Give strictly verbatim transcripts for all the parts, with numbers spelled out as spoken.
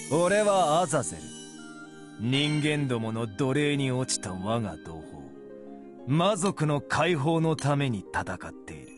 俺はアザゼル。人間どもの奴隷に落ちた我が同胞、魔族の解放のために戦っている。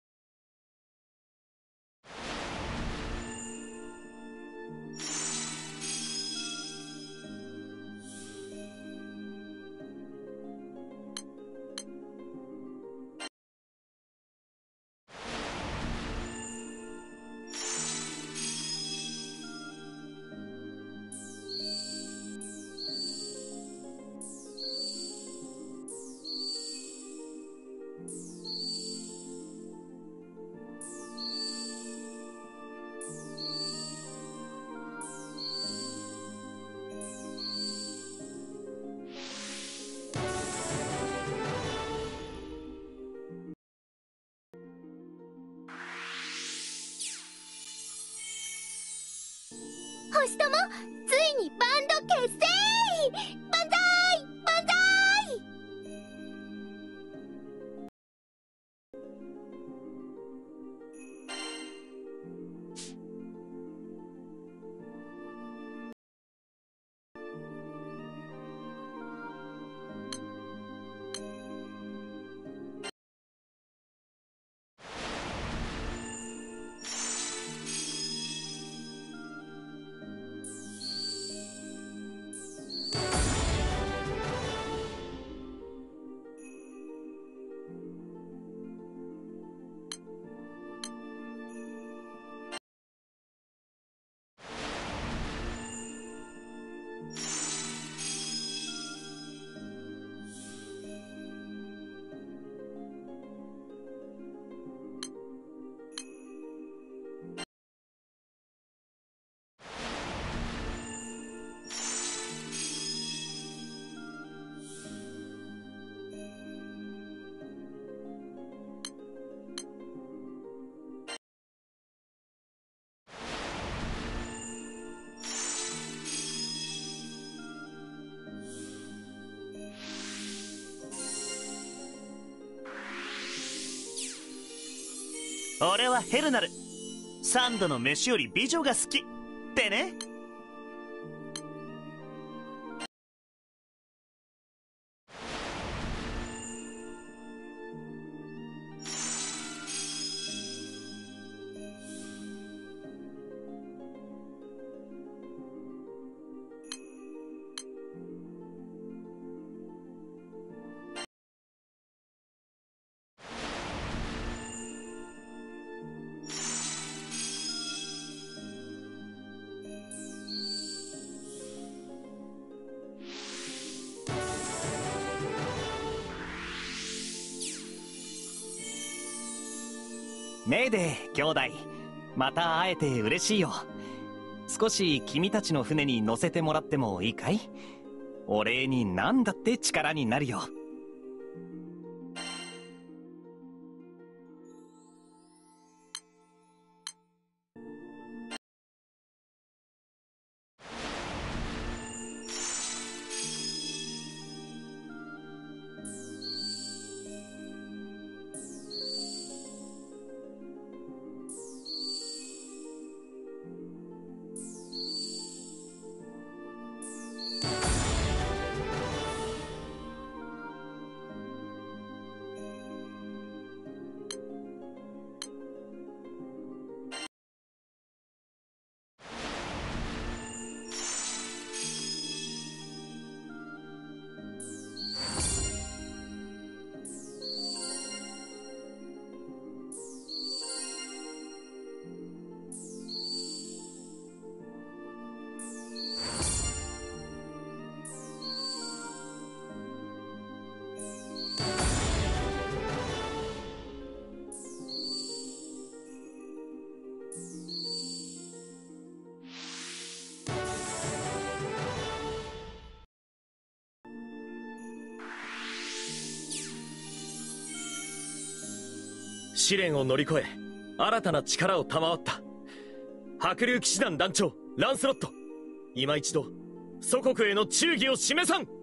星ともついにバンド結成。万歳万歳。 俺はヘルナル。三度の飯より美女が好きってね。メーデー兄弟、また会えて嬉しいよ。少し君たちの船に乗せてもらってもいいかい？お礼に何だって力になるよ。 試練を乗り越え新たな力を賜った。白竜騎士団団長ランスロット、今一度祖国への忠義を示さん。